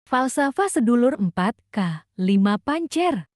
Falsafah sedulur 4K, 5 pancer.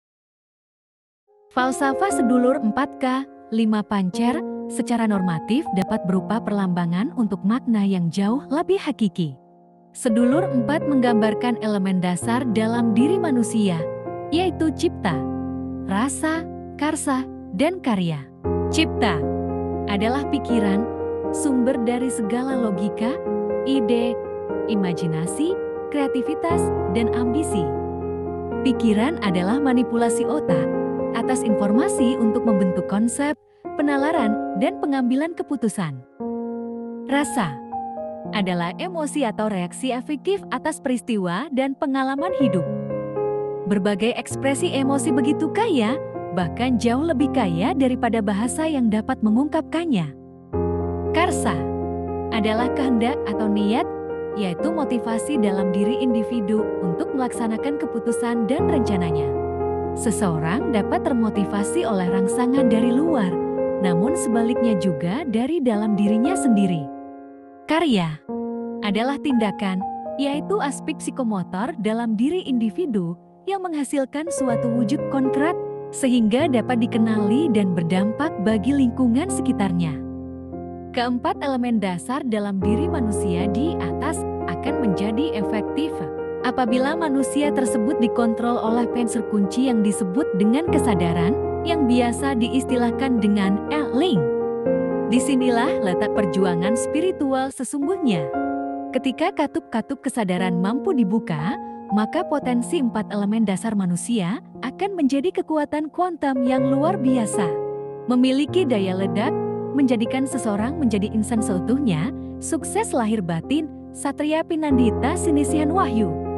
Falsafah sedulur 4K, 5 pancer, secara normatif dapat berupa perlambangan untuk makna yang jauh lebih hakiki. Sedulur 4 menggambarkan elemen dasar dalam diri manusia, yaitu cipta, rasa, karsa, dan karya. Cipta adalah pikiran, sumber dari segala logika, ide, imajinasi, kreativitas, dan ambisi. Pikiran adalah manipulasi otak atas informasi untuk membentuk konsep, penalaran, dan pengambilan keputusan. Rasa adalah emosi atau reaksi afektif atas peristiwa dan pengalaman hidup. Berbagai ekspresi emosi begitu kaya, bahkan jauh lebih kaya daripada bahasa yang dapat mengungkapkannya. Karsa adalah kehendak atau niat, yaitu motivasi dalam diri individu untuk melaksanakan keputusan dan rencananya. Seseorang dapat termotivasi oleh rangsangan dari luar, namun sebaliknya juga dari dalam dirinya sendiri. Karya adalah tindakan, yaitu aspek psikomotor dalam diri individu yang menghasilkan suatu wujud konkret sehingga dapat dikenali dan berdampak bagi lingkungan sekitarnya. Keempat elemen dasar dalam diri manusia di atas akan menjadi efektif apabila manusia tersebut dikontrol oleh penser kunci yang disebut dengan kesadaran yang biasa diistilahkan dengan Ling. Disinilah letak perjuangan spiritual sesungguhnya. Ketika katup-katup kesadaran mampu dibuka, maka potensi 4 elemen dasar manusia akan menjadi kekuatan kuantum yang luar biasa. Memiliki daya ledak, menjadikan seseorang menjadi insan seutuhnya, sukses lahir batin, Satria Pinandita Sinisihan Wahyu.